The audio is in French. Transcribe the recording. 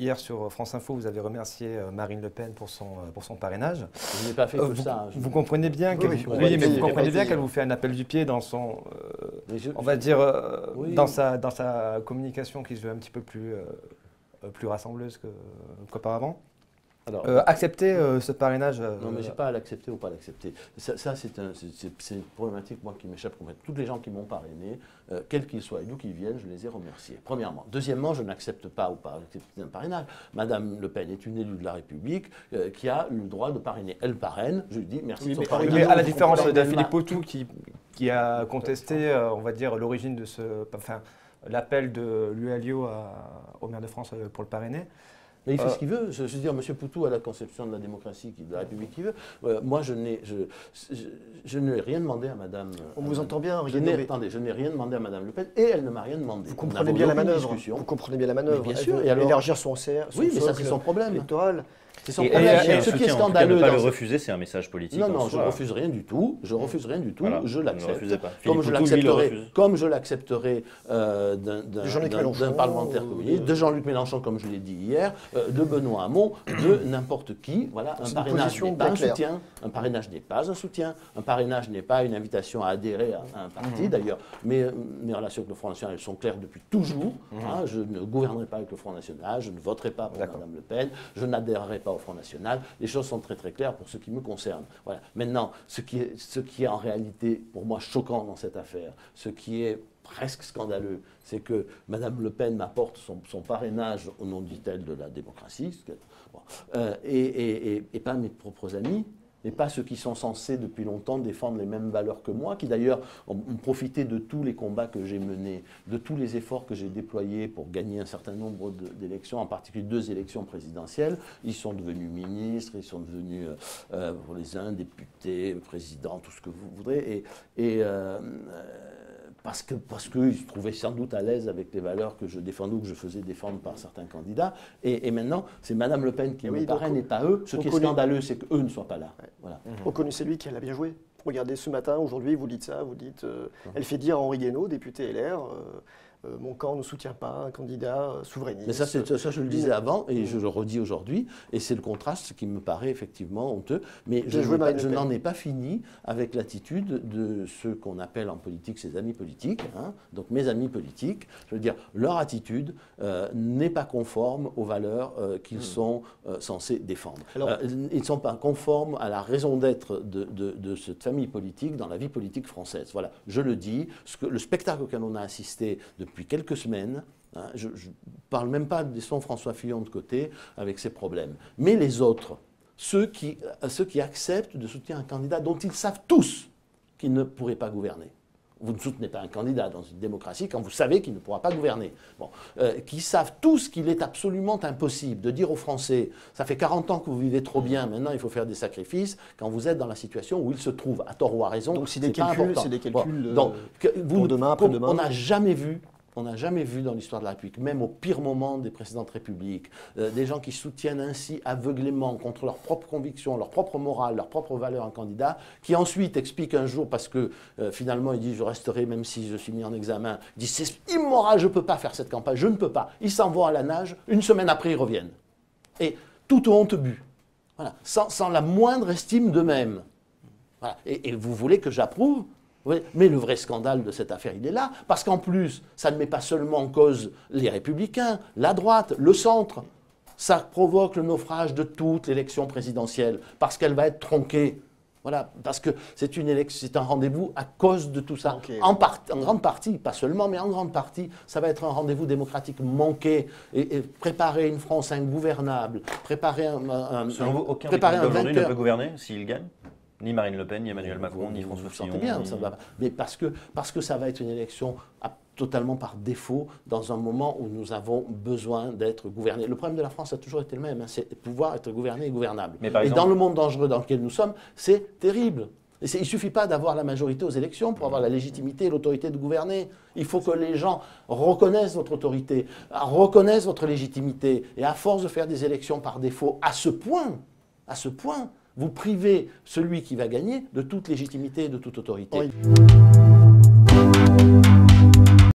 hier sur France Info, vous avez remercié Marine Le Pen pour son parrainage. Je n'ai pas fait que ça. Vous comprenez bien qu'elle vous fait un appel du pied dans son, on va dire, dans sa communication qui se veut un petit peu plus rassembleuse qu'auparavant. Accepter ce parrainage. Non, mais je n'ai pas à l'accepter ou pas l'accepter. Ça c'est une problématique, moi, qui m'échappe complètement. Tous les gens qui m'ont parrainé, quels qu'ils soient et d'où qu'ils viennent, je les ai remerciés. Premièrement. Deuxièmement, je n'accepte pas ou pas accepter un parrainage. Madame Le Pen est une élue de la République qui a le droit de parrainer. Elle parraine, je lui dis merci de son parrainage. Mais à la différence de Philippe Poutou qui a contesté, on va dire, l'origine de l'appel de l'UALIO au maire de France pour le parrainer. Mais il fait ce qu'il veut. Je veux dire, M. Poutou a la conception de la démocratie, de la République qu'il veut. Moi, je n'ai rien demandé à Madame. On vous entend bien, attendez, je n'ai rien demandé à Madame Le Pen et elle ne m'a rien demandé. Vous comprenez bien la manœuvre. Vous comprenez bien la manœuvre. Mais bien sûr. Et alors, élargir son oui, mais ça, c'est son problème. Électoral. C'est son problème. Ce qui est scandaleux. Ne pas le refuser, c'est un message politique. Non, non, je ne refuse rien du tout. Je refuse rien du tout. Voilà, je l'accepte. Comme je l'accepterai d'un parlementaire communiste, de Jean-Luc Mélenchon, comme je l'ai dit hier, de Benoît Hamon, de n'importe qui. Voilà, un parrainage n'est pas un soutien. Un parrainage n'est pas un soutien. Un parrainage n'est pas une invitation à adhérer à un parti. D'ailleurs, mes relations avec le Front National, elles sont claires depuis toujours. Je ne gouvernerai pas avec le Front National. Je ne voterai pas pour Mme Le Pen. Je n'adhérerai pas au Front National. Les choses sont très très claires pour ce qui me concerne. Voilà. Maintenant, ce qui est en réalité pour moi choquant dans cette affaire, ce qui est presque scandaleux, c'est que Mme Le Pen m'apporte son parrainage au nom, dit-elle, de la démocratie, et pas mes propres amis, et pas ceux qui sont censés depuis longtemps défendre les mêmes valeurs que moi, qui d'ailleurs ont profité de tous les combats que j'ai menés, de tous les efforts que j'ai déployés pour gagner un certain nombre d'élections, en particulier 2 élections présidentielles. Ils sont devenus ministres, ils sont devenus, pour les uns, députés, présidents, tout ce que vous voudrez, parce qu'ils se trouvaient sans doute à l'aise avec les valeurs que je défendais ou que je faisais défendre par certains candidats. Et maintenant, c'est Mme Le Pen qui me parraine et pas eux. Ce qui est scandaleux, c'est qu'eux ne soient pas là. Ouais. Voilà. Reconnaissez lui qu'elle a bien joué. Regardez, ce matin, aujourd'hui, vous dites ça, vous dites... elle fait dire à Henri Guénaud, député LR... mon camp ne soutient pas un candidat souverainiste. Mais ça, je le disais avant et je le redis aujourd'hui. Et c'est le contraste qui me paraît effectivement honteux. Mais je n'en ai pas fini avec l'attitude de ceux qu'on appelle en politique ses amis politiques. Donc mes amis politiques, je veux dire, leur attitude n'est pas conforme aux valeurs qu'ils sont censés défendre. Ils ne sont pas conformes à la raison d'être de cette famille politique dans la vie politique française. Voilà, je le dis. Le spectacle auquel on a assisté depuis quelques semaines, je ne parle même pas de son François Fillon de côté avec ses problèmes, mais les autres, ceux qui acceptent de soutenir un candidat dont ils savent tous qu'il ne pourrait pas gouverner. Vous ne soutenez pas un candidat dans une démocratie quand vous savez qu'il ne pourra pas gouverner. Qui savent tous qu'il est absolument impossible de dire aux Français « ça fait 40 ans que vous vivez trop bien, maintenant il faut faire des sacrifices » quand vous êtes dans la situation où ils se trouvent, à tort ou à raison. Donc c'est des calculs, pour demain, après-demain. On n'a jamais vu dans l'histoire de la République, même au pire moment des précédentes républiques, des gens qui soutiennent ainsi aveuglément contre leurs propres convictions, leur propre morale, leurs propres valeurs un candidat, qui ensuite expliquent un jour, parce que finalement il dit je resterai même si je suis mis en examen, il dit c'est immoral, je ne peux pas faire cette campagne, je ne peux pas. Ils s'en vont à la nage, une semaine après ils reviennent. Et toute honte bue, voilà, sans la moindre estime d'eux-mêmes. Voilà. Et vous voulez que j'approuve ? Oui, mais le vrai scandale de cette affaire, il est là, parce qu'en plus, ça ne met pas seulement en cause les Républicains, la droite, le centre. Ça provoque le naufrage de toute l'élection présidentielle, parce qu'elle va être tronquée. Voilà, parce que c'est un rendez-vous à cause de tout ça. Okay. En grande partie, pas seulement, mais en grande partie, ça va être un rendez-vous démocratique manqué. Et préparer une France ingouvernable, préparer Selon vous, aucun préparer un vainqueur ne peut gouverner s'il gagne ? Ni Marine Le Pen, ni Emmanuel Macron, ni François Fillon. Bien, ça va. Mais parce que ça va être une élection totalement par défaut dans un moment où nous avons besoin d'être gouvernés. Le problème de la France a toujours été le même, c'est pouvoir être gouverné et gouvernable. Et dans le monde dangereux dans lequel nous sommes, c'est terrible. Il ne suffit pas d'avoir la majorité aux élections pour avoir la légitimité et l'autorité de gouverner. Il faut que les gens reconnaissent votre autorité, reconnaissent votre légitimité. Et à force de faire des élections par défaut, à ce point, vous privez celui qui va gagner de toute légitimité et de toute autorité. Oui.